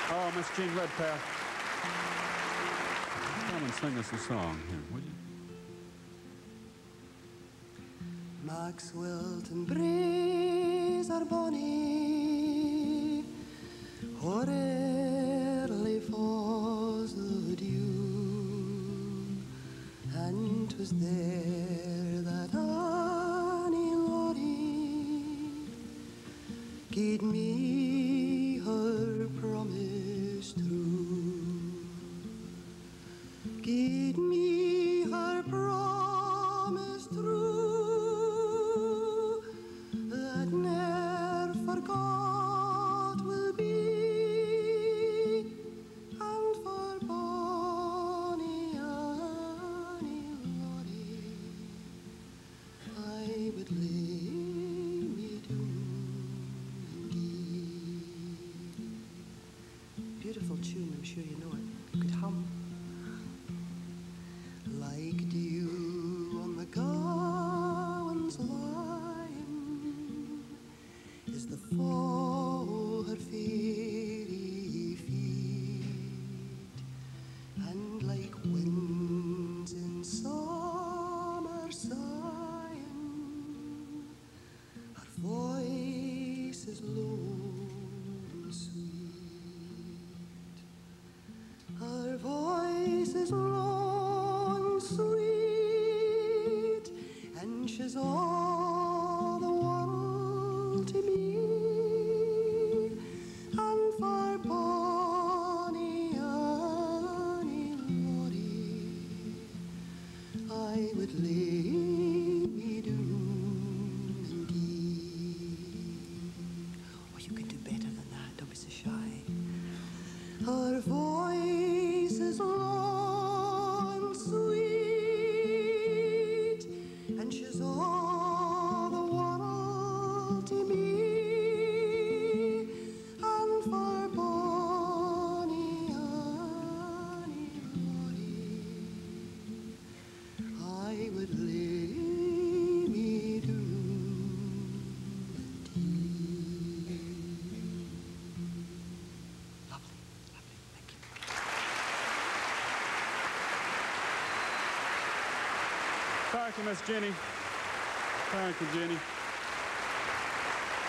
Oh, Miss Jean Redpath. Come and sing us a song here, would you? Maxwellton breeze are bonny, or early falls the dew, and 'twas there that Annie Laurie gied me her promise true, gied me her promise true, that ne'er forgot will be, and for bonny Annie Laurie I would lay me down and give. Beautiful tune, I'm sure you know it. You could hum. Like dew on the gowan's lion is the fall her fairy feet, and like winds in summer sighing, her voice is low and sweet. Her voice is low and sweet, and she's all the world to me, and for bonny Annie Laurie I would lay me down and give. Oh, you can do better than that, don't be so shy. Her voice is low and sweet, and she's all the world to me, and for bonny Annie Laurie I would lay me down and give. Lovely, lovely, thank you. Thank you, Miss Jenny. Thank you, Jenny.